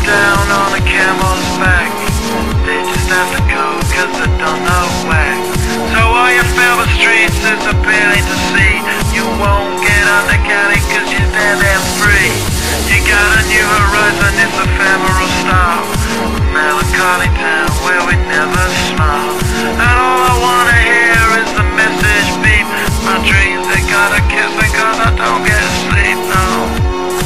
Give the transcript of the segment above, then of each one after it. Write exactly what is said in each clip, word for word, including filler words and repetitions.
down on a camel's back. They just have to go cause they don't know whack. So all you feel the streets is appealing to see. You won't get undercounted cause you're dead and free. You got a new horizon, it's ephemeral style. A melancholy town where we never smile. And all I wanna hear is the message beep. My dreams, they gotta kiss me cause I don't get sleep, no.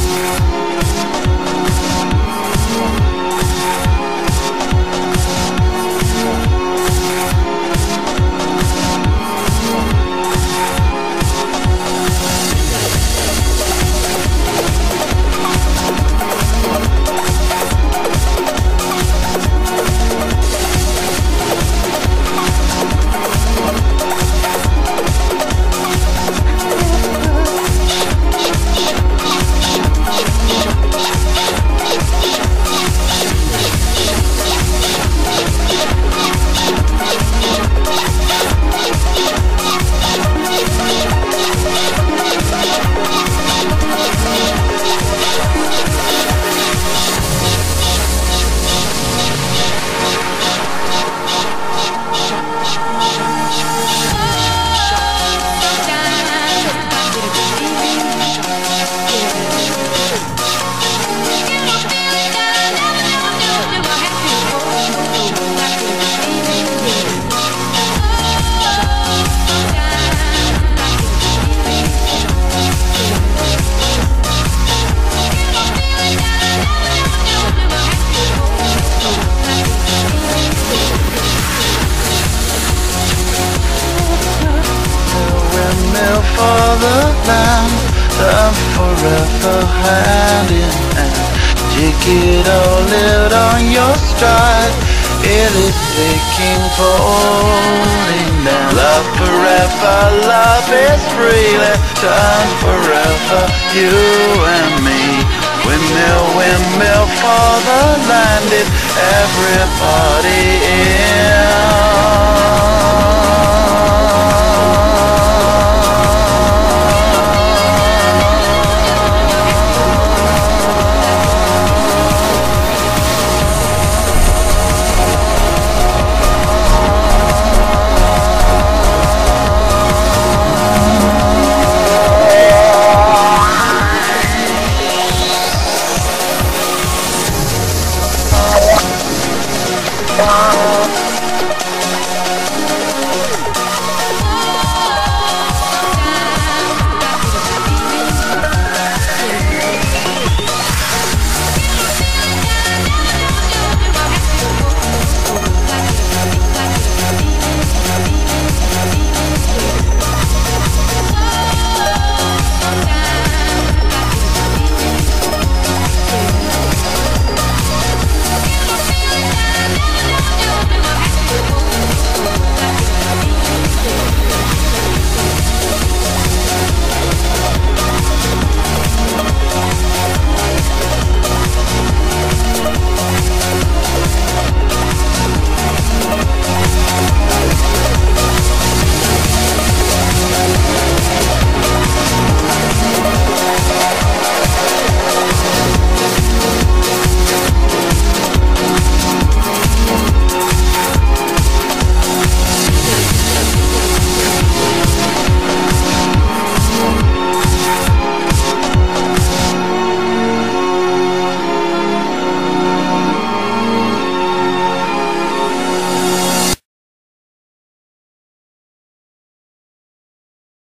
Fatherland, love forever hand in hand. Take it all, live on your stride. It is taking, falling down. Love forever, love is free. Let's turn forever, you and me. Windmill, windmill, fatherland is everybody in.